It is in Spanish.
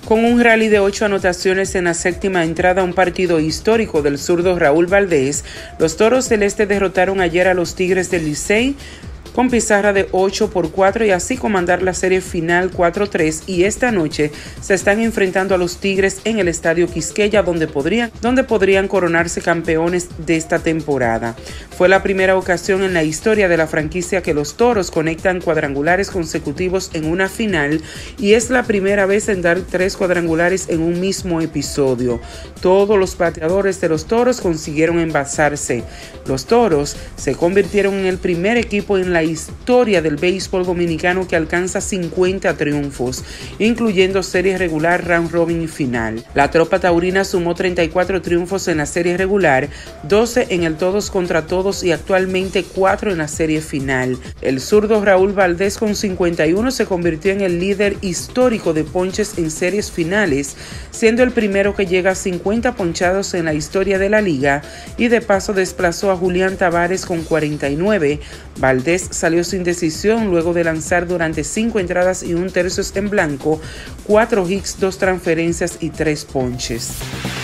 Con un rally de 8 anotaciones en la séptima entrada a un partido histórico del zurdo Raúl Valdés, los Toros del Este derrotaron ayer a los Tigres del Licey con pizarra de 8-4 y así comandar la serie final 4-3, y esta noche se están enfrentando a los Tigres en el Estadio Quisqueya donde podrían coronarse campeones de esta temporada. Fue la primera ocasión en la historia de la franquicia que los Toros conectan cuadrangulares consecutivos en una final y es la primera vez en dar 3 cuadrangulares en un mismo episodio. Todos los bateadores de los Toros consiguieron envasarse. Los Toros se convirtieron en el primer equipo en la historia del béisbol dominicano que alcanza 50 triunfos, incluyendo serie regular, round robin y final. La tropa taurina sumó 34 triunfos en la serie regular, 12 en el todos contra todos y actualmente 4 en la serie final. El zurdo Raúl Valdés con 51 se convirtió en el líder histórico de ponches en series finales, siendo el primero que llega a 50 ponchados en la historia de la liga y de paso desplazó a Julián Tavares con 49. Valdés salió sin decisión luego de lanzar durante 5 entradas y 1 tercio en blanco, 4 hits, 2 transferencias y 3 ponches.